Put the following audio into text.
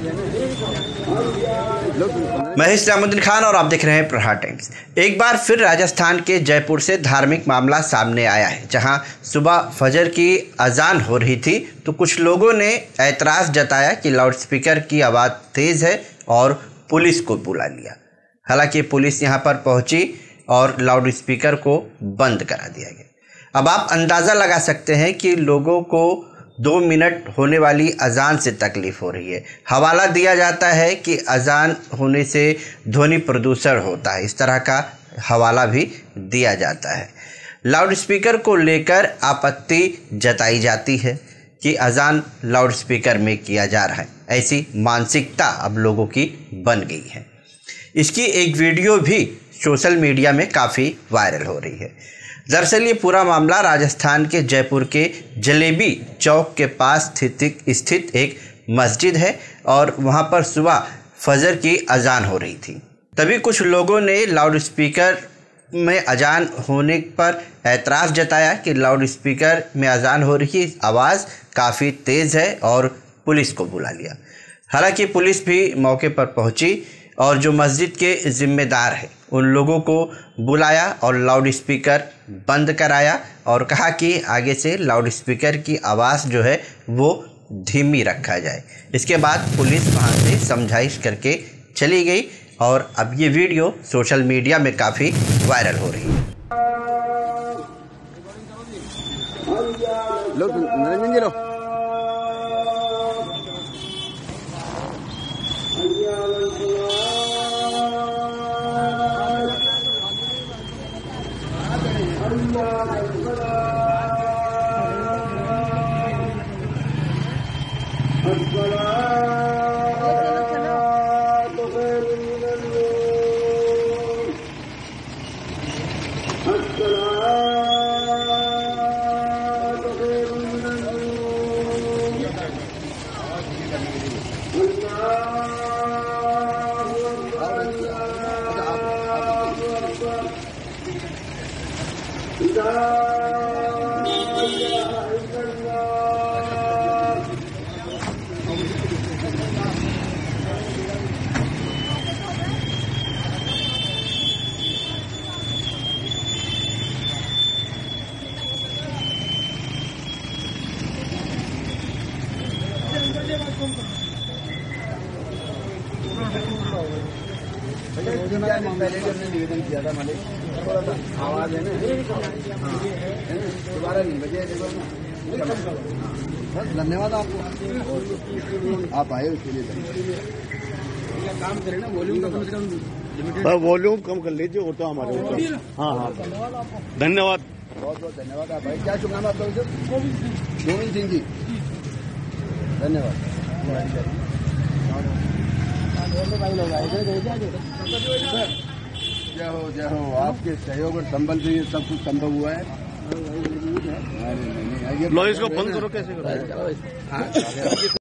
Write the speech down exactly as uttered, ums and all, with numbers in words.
महेश रामुद्दीन खान और आप देख रहे हैं प्रहार टाइम्स। एक बार फिर राजस्थान के जयपुर से धार्मिक मामला सामने आया है, जहां सुबह फजर की अजान हो रही थी तो कुछ लोगों ने ऐतराज़ जताया कि लाउडस्पीकर की आवाज़ तेज़ है और पुलिस को बुला लिया। हालांकि पुलिस यहां पर पहुंची और लाउडस्पीकर को बंद करा दिया गया। अब आप अंदाज़ा लगा सकते हैं कि लोगों को दो मिनट होने वाली अजान से तकलीफ़ हो रही है। हवाला दिया जाता है कि अजान होने से ध्वनि प्रदूषण होता है, इस तरह का हवाला भी दिया जाता है। लाउडस्पीकर को लेकर आपत्ति जताई जाती है कि अजान लाउडस्पीकर में किया जा रहा है। ऐसी मानसिकता अब लोगों की बन गई है। इसकी एक वीडियो भी सोशल मीडिया में काफ़ी वायरल हो रही है। दरअसल ये पूरा मामला राजस्थान के जयपुर के जलेबी चौक के पास स्थित स्थित एक मस्जिद है और वहाँ पर सुबह फजर की अजान हो रही थी। तभी कुछ लोगों ने लाउडस्पीकर में अजान होने पर ऐतराज़ जताया कि लाउडस्पीकर में अजान हो रही आवाज़ काफ़ी तेज़ है और पुलिस को बुला लिया। हालांकि पुलिस भी मौके पर पहुंची और जो मस्जिद के ज़िम्मेदार हैं उन लोगों को बुलाया और लाउडस्पीकर बंद कराया और कहा कि आगे से लाउडस्पीकर की आवाज़ जो है वो धीमी रखा जाए। इसके बाद पुलिस वहाँ से समझाइश करके चली गई और अब ये वीडियो सोशल मीडिया में काफ़ी वायरल हो रही है। लो, लो। पहले भी हमने निवेदन किया था, मालिक थोड़ा सा आवाज है ना, दोबारा नहीं बजे। धन्यवाद आपको, आप आए उसके लिए। काम करें ना, वॉल्यूम कम से कम वॉल्यूम कम कर लीजिए, होता हमारे ऊपर। हाँ हाँ धन्यवाद, बहुत बहुत धन्यवाद। आप भाई क्या शुभ नाम आपका? गोविंद सिंह जी, धन्यवाद। जय हो जय हो, आपके सहयोग और संबल से ये सब कुछ संभव हुआ है। लो इसको बंद करो, कैसे करो?